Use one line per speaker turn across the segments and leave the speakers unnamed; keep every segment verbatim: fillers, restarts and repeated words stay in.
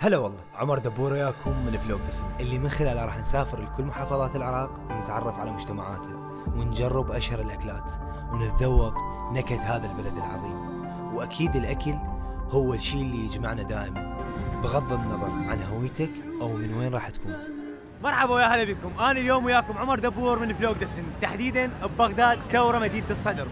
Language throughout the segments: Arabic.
هلا والله، عمر دبور وياكم من فلوق دسم اللي من خلاله راح نسافر لكل محافظات العراق ونتعرف على مجتمعاته ونجرب أشهر الأكلات ونتذوق نكهة هذا البلد العظيم. وأكيد الأكل هو الشيء اللي يجمعنا دائما بغض النظر عن هويتك أو من وين راح تكون.
مرحبا ويا هلا بكم، أنا اليوم وياكم عمر دبور من فلوق دسم، تحديدا ببغداد ثورة مدينة الصدر.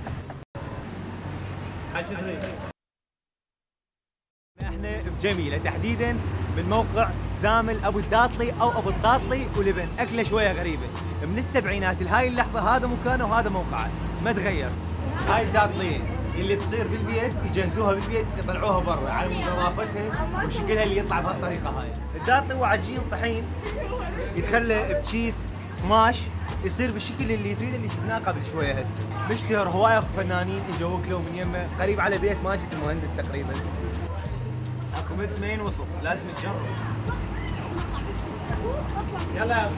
احنا بجميلة تحديدا بالموقع زامل ابو الداطلي او ابو الطاطلي ولبن، اكله شويه غريبه من السبعينات لهاي اللحظه. هذا مكانه وهذا موقعه ما تغير. هاي الداطليه اللي تصير بالبيت يجهزوها بالبيت يطلعوها برا على نظافتها وشكلها اللي يطلع بهالطريقه هاي. الداطلي هو عجين طحين يتخلى بكيس قماش يصير بالشكل اللي تريده اللي شفناه قبل شويه. هسه مشتهر هوايه فنانين اجوا وكلوا من يمه، قريب على بيت ماجد المهندس تقريبا. اكو ميكس ما ينوصف، لازم تجرب. يلا.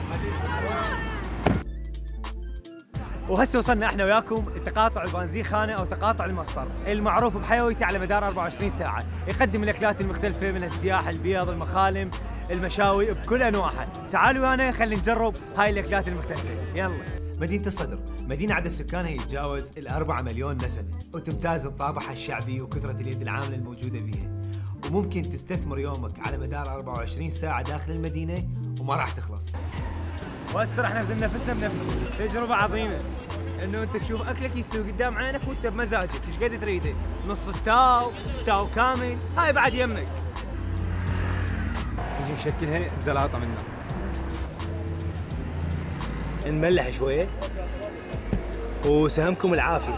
وهسه وصلنا احنا وياكم التقاطع البنزين خانه او تقاطع المسطر المعروف بحيويته على مدار أربعة وعشرين ساعه، يقدم الاكلات المختلفه من السياح، البيض، المخالم، المشاوي بكل انواعها. تعالوا ويانا خلينا نجرب هاي الاكلات المختلفه. يلا.
مدينة الصدر مدينة عدد سكانها يتجاوز الأربعة مليون نسمة، وتمتاز بطابعها الشعبي وكثرة اليد العاملة الموجودة بيها، وممكن تستثمر يومك على مدار أربعة وعشرين ساعة داخل المدينة وما راح تخلص.
وهسه راح نخدم نفسنا بنفسنا، تجربة عظيمة انه انت تشوف اكلك يستوي قدام عينك وانت بمزاجك، ايش قد تريده، نص ستاو، ستاو كامل، هاي بعد يمك. نجي نشكلها بزلاطة منه. نملح شوية وسهمكم العافية.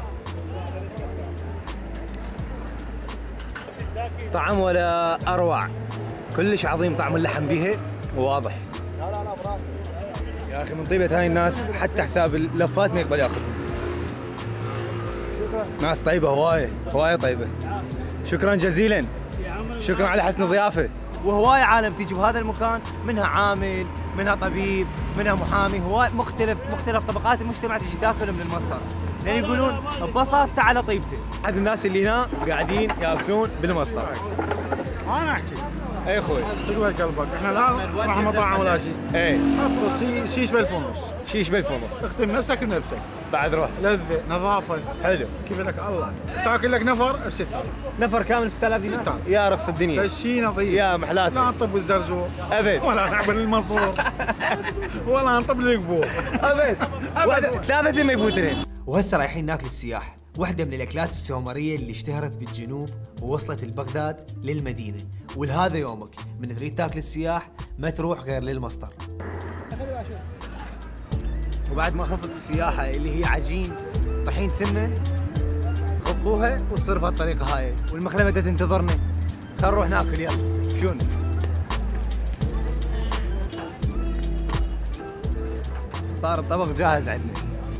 طعم ولا اروع، كلش عظيم طعم اللحم بيها وواضح. لا لا لا برافو يا اخي، من طيبة هاي الناس حتى حساب اللفات ما يقبل ياخذ. شكرا. ناس طيبة هواية هواية طيبة. شكرا جزيلا. شكرا على حسن الضيافة. وهواية عالم تيجي بهذا المكان، منها عامل، منها طبيب، منها محامي، هواية مختلف مختلف طبقات المجتمع تيجي تاكل من المسطر، لان يقولون ببساطة على طيبته. احد الناس اللي هنا قاعدين ياكلون بالمسطر.
انا احكي
اي اخوي
تقوى قلبك، احنا لا راح مطاعم ولا شيء.
اي
حط شيش بالف ونص.
شيش بالف ونص.
اختم نفسك بنفسك.
بعد روح.
لذة، نظافة.
حلو.
كيف لك الله. تاكل لك نفر ب ستة آلاف.
نفر كامل ستة آلاف دينار.
ستة.
يا رخص الدنيا.
فالشي نظيف.
يا محلاتي.
لا نطب الزرزور.
ابد.
ولا نعمل المصور. ولا نطب القبور.
ابد. ابد. ثلاثة ما يفوتني.
وهسه رايحين ناكل السياح، واحدة من الأكلات السومرية اللي اشتهرت بالجنوب ووصلت البغداد للمدينة، ولهذا يومك من تريد تاكل السياح ما تروح غير للمسطر.
وبعد ما خلصت السياحة اللي هي عجين طحين سمنة، خطوها وتصير بهالطريقة هاي، والمخلمة بدها تنتظرنا. خل نروح ناكل يلا. شون صار الطبق جاهز عندنا.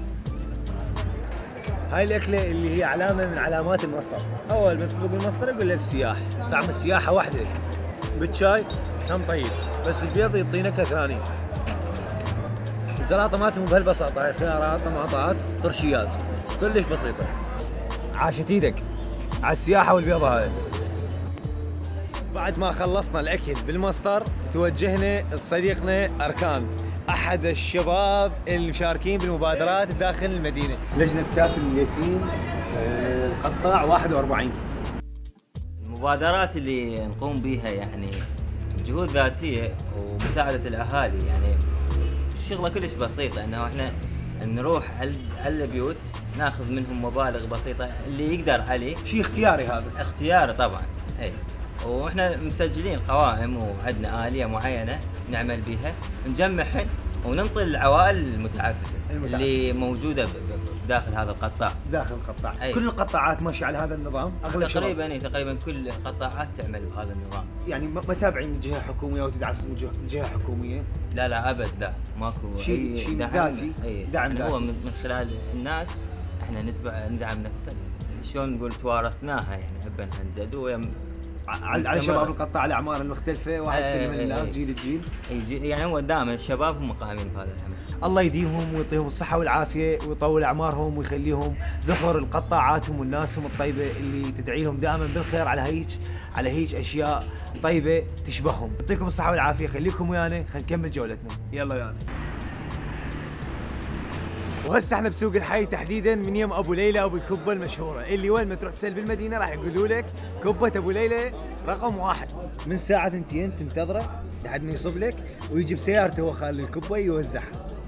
هاي الأكلة اللي هي علامة من علامات المسطر. أول ما تطلب المسطر يقول لك سياح، طعم السياحة وحدة، بالشاي هم طيب، بس البيض يعطي نكهة ثانية. الزلاطة مالتهم بهالبساطة، هاي خيارات، طماطات، طرشيات، كلش بسيطة. عاشت ايدك على السياحة والبيضة هاي. بعد ما خلصنا الأكل بالمسطر توجهنا لصديقنا أركان، أحد الشباب المشاركين بالمبادرات داخل المدينة، لجنة كافل اليتيم القطاع واحد وأربعين.
المبادرات اللي نقوم بها يعني جهود ذاتية ومساعدة الأهالي، يعني الشغلة كلش بسيطة، إنه إحنا نروح على البيوت ناخذ منهم مبالغ بسيطة اللي يقدر عليه.
شيء اختياري هذا؟
اختياري طبعا، أي. واحنا مسجلين قوائم وعندنا آلية معينة نعمل بها، نجمعهن وننطي العوائل المتعففة اللي موجودة داخل هذا القطاع.
داخل القطاع،
أي.
كل القطاعات ماشية على هذا النظام؟ أغلب
تقريبا اي تقريبا كل القطاعات تعمل بهذا النظام.
يعني ما تابعين جهة حكومية او تدعم جهة حكومية؟
لا لا ابد، لا ماكو
شيء شيء ذاتي.
اي
دعم
يعني
ذاتي.
هو من خلال الناس احنا نتبع ندعم نفسنا، شلون نقول توارثناها يعني ابا عن جد،
على على شباب القطاع الاعمار المختلفه، واحد
ايه
سلم الله جيل الجيل.
اي يعني هو دائما الشباب هم قائمين بهذا العمل.
الله يديمهم ويعطيهم الصحه والعافيه ويطول اعمارهم ويخليهم ذخر القطاعاتهم والناسهم الطيبه اللي تدعي لهم دائما بالخير على هيك على هيك اشياء طيبه تشبههم. يعطيكم الصحه والعافيه، خليكم ويانا خلينا نكمل جولتنا، يلا ويانا. وهسه احنا بسوق الحي تحديدا من يم ابو ليلى ابو الكبه المشهوره، اللي وين ما تروح تسال بالمدينه راح يقولوا لك كبه ابو ليلى رقم واحد. من ساعه ثنتين تنتظره لحد ما يصب لك ويجي بسيارته هو خالي الكبه يوزعها.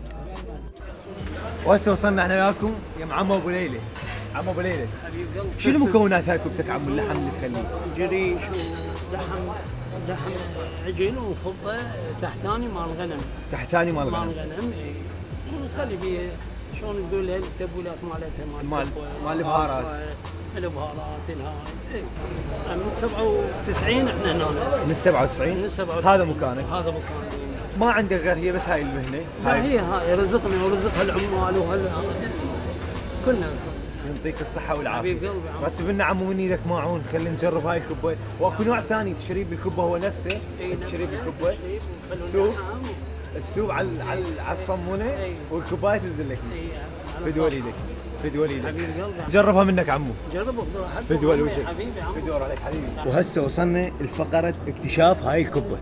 وهسه وصلنا احنا وياكم يا عم ابو ليلى. عم ابو ليلى شنو مكونات هاي كبتك عم اللحم اللي تخليه؟
جريش ولحم لحم عجين وخبطه تحتاني مال غنم.
تحتاني مال غنم.
مال غنم اي. ونخلي فيه شلون نقول التبولات مالتها
مال مال البهارات.
البهارات الهاي. من سبعة وتسعين احنا هنا.
من سبعة وتسعين؟
من سبعة وتسعين.
هذا مكانك؟
هذا مكاني.
ما عندك غير هي بس هاي المهنه؟
لا هي هاي رزقنا ورزق هالعمال وهال كلنا
يعطيك الصحة والعافية.
حبيب قلبي.
رتب لنا عمو من ايدك ماعون، خلينا نجرب هاي الكبة، واكو نوع ثاني تشريب بالكبة هو نفسه، تشريب بالكبة، السوق السوق على على على الصمونة والكوباية تنزل لك. فدوى ايدك فدوى ايدك.
حبيب قلبي.
جربها منك عمو.
جربوا
فدوى وجهك.
حبيبي عمو.
فدوى عليك حبيبي. وهسه وصلنا لفقرة اكتشاف هاي الكبة.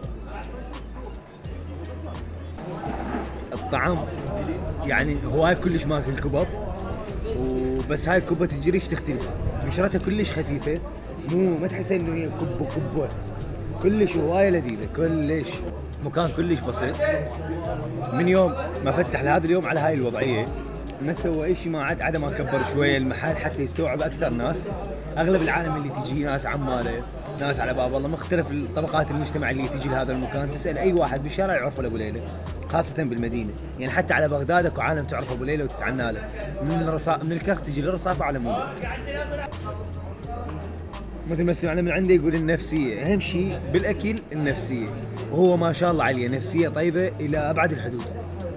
الطعم يعني هواي كلش ماكل الكبب، وبس هاي الكبة الجريش تختلف، قشرتها كلش خفيفة، مو ما تحس انه هي كبة كبة، كلش هواية لذيذة، كلش مكان كلش بسيط. من يوم ما فتح لهذا اليوم على هاي الوضعية ما سوى اي شيء، ما عاد عدا ما كبر شوية المحل حتى يستوعب اكثر ناس. اغلب العالم اللي تجي ناس عمالة، ناس على باب الله، مختلف طبقات المجتمع اللي تجي لهذا المكان، تسأل اي واحد بالشارع يعرف ابو ليلى، خاصة بالمدينة، يعني حتى على بغداد اكو عالم تعرف ابو ليلى وتتعنى له، من الرصا من الكرخ تجي للرصافة على مود. مثل ما سمعنا من عنده يقول النفسية، أهم شيء بالأكل النفسية، وهو ما شاء الله عليه نفسية طيبة إلى أبعد الحدود.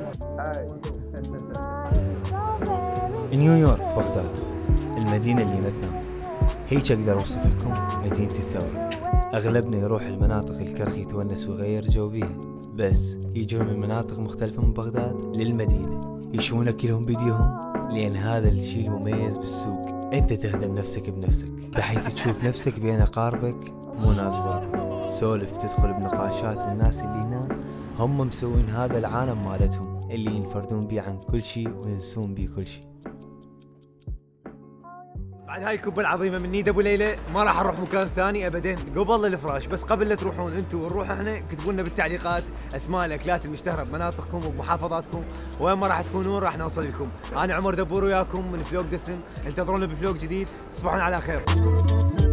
نيويورك بغداد، المدينة اللي ما تنام، هيك أقدر أوصف لكم مدينة الثورة. أغلبنا يروح المناطق الكرخ يتونس ويغير جو بيها، بس يجون من مناطق مختلفة من بغداد للمدينة يشوون أكلهم بيديهم، لأن هذا الشيء المميز بالسوق. أنت تخدم نفسك بنفسك بحيث تشوف نفسك بين أقاربك مو ناس غرب، تسولف تدخل بنقاشات والناس اللي هنا هم مسوين هذا العالم مالتهم اللي ينفردون بيه عن كل شيء وينسون بيه كل شيء.
بعد هاي الكبة العظيمة من نيد ابو ليلى ما راح نروح مكان ثاني ابدا قبل الفراش، بس قبل لا تروحون انتم ونروح احنا كتبوا لنا بالتعليقات اسماء الاكلات المشتهرة بمناطقكم وبمحافظاتكم، وين ما راح تكونون راح نوصل لكم. انا عمر دبور وياكم من فلوق دسم، انتظرونا بفلوق جديد، تصبحون على خير.